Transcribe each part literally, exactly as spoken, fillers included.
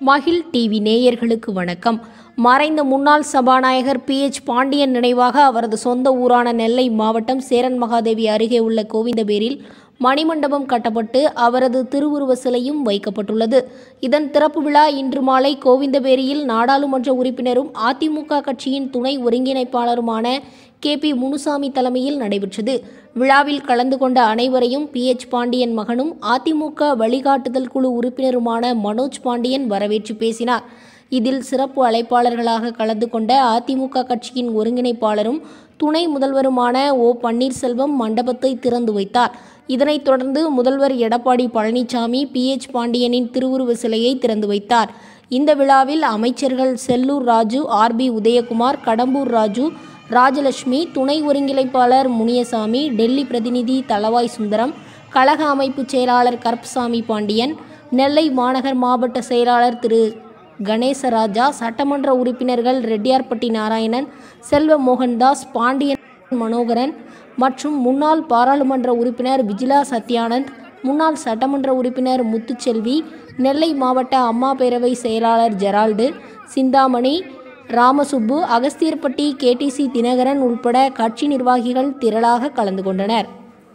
மகிழ் டிவி நேயர்களுக்கு வணக்கம். மறைந்த முன்னாள் சபாநாயகர் பி எச் பாண்டியன் நினைவாக அவரது சொந்த ஊரான நெல்லை மாவட்டம் சேரன் மகாதேவி அருகே உள்ள கோவிந்தபேரில் மணிமண்டபம் கட்டப்பட்டு அவரது திருவுருவ சிலையும் வைக்கப்பட்டுள்ளது. இதன் திறப்பு விழா இன்று மாலை கோவிந்தபேரியில் நாடாளுமன்ற உறுப்பினரும் அதிமுக கட்சியின் துணை ஒருங்கிணைப்பாளருமான கே பி முனுசாமி தலைமையில் நடைபெற்றது. விழாவில் கலந்து கொண்ட அனைவரையும் பி எச் பாண்டியன் மகனும் அதிமுக வழிகாட்டுதல் குழு உறுப்பினருமான மனோஜ் பாண்டியன் வரவேற்று பேசினார். இதில் சிறப்பு அழைப்பாளர்களாக கலந்து கொண்ட அதிமுக கட்சியின் ஒருங்கிணைப்பாளரும் துணை முதல்வருமான ஓ பன்னீர்செல்வம் மண்டபத்தை திறந்து வைத்தார். இதனைத் தொடர்ந்து முதல்வர் எடப்பாடி பழனிசாமி பி எச் பாண்டியனின் திருவுருவ சிலையை திறந்து வைத்தார். இந்த விழாவில் அமைச்சர்கள் செல்லூர் ராஜு, ஆர் பி உதயகுமார், கடம்பூர் ராஜு, ராஜலட்சுமி, துணை ஒருங்கிணைப்பாளர் முனியசாமி, டெல்லி பிரதிநிதி தளவாய் சுந்தரம், கழக அமைப்பு செயலாளர் கருப்பசாமி பாண்டியன், நெல்லை மாநகர் மாவட்ட செயலாளர் திரு கணேசராஜா, சட்டமன்ற உறுப்பினர்கள் ரெட்டியார்பட்டி நாராயணன், செல்வ மோகன்தாஸ், பாண்டியன் மனோகரன் மற்றும் முன்னாள் பாராளுமன்ற உறுப்பினர் விஜிலா சத்யானந்த், முன்னாள் சட்டமன்ற உறுப்பினர் முத்துச்செல்வி, நெல்லை மாவட்ட அம்மா பேரவை செயலாளர் Gerald, Chintamani, Ramasubbu, Agasthiyarpatti K D C Dhinakaran உள்பட கட்சி நிர்வாகிகள் திரளாக கலந்து கொண்டனர்.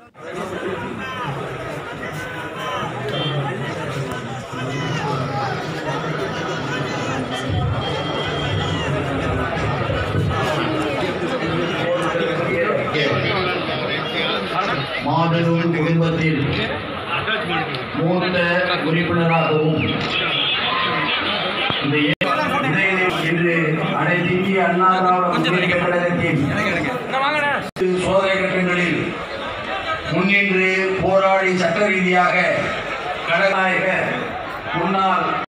மாபெரும் குடும்பத்தில் மூத்த உறுப்பினராகவும் இன்று அனைத்து இந்திய அண்ணா திராவிட முன்னேற்றக் கழகத்தின் சோதனை கட்டங்களில் முன்னின்று போராடி சட்ட ரீதியாக கழக முன்னாள்